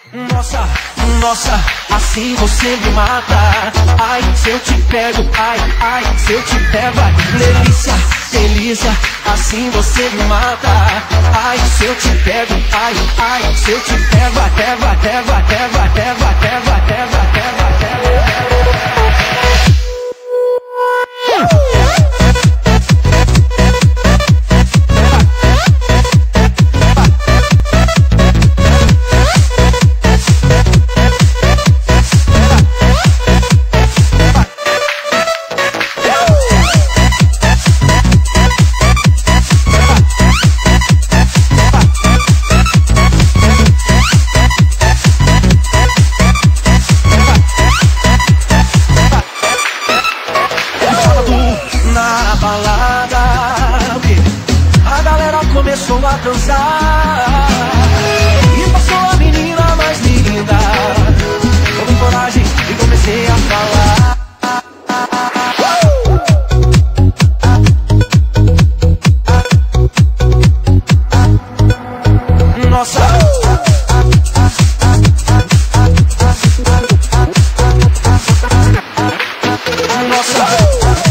Nossa, nossa, assim você me mata. Ai, se eu te pego, ai, ai, se eu te pego, ai. Delícia, delícia, assim você me mata. Ai, se eu te pego, ai, ai, se eu te pego, pego, pego, pego, pego, pego, pego, pego, pego. Começou a dançar e passou a menina mais linda. Eu com coragem e comecei a falar. Nossa, nossa.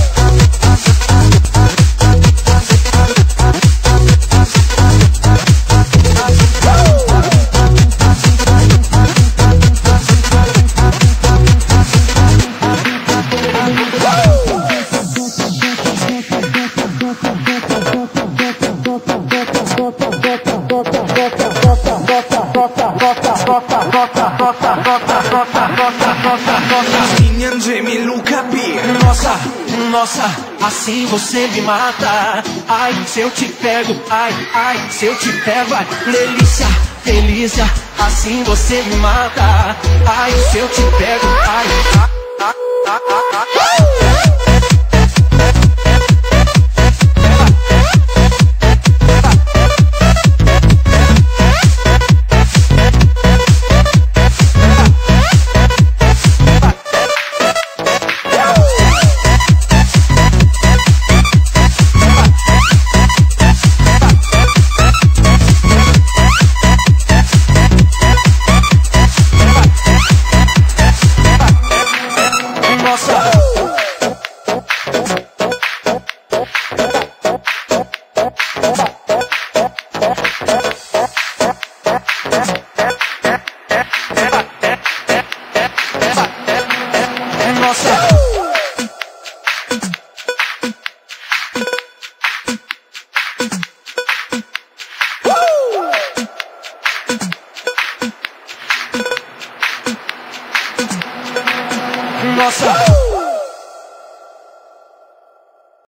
Nossa, nossa, assim você me mata. Ai, se eu te pego, ai, ai, se eu te pego, ai. Delícia, delícia, assim você me mata. Ai, se eu te pego, ai, ai, ai, ai, ai. Nossa.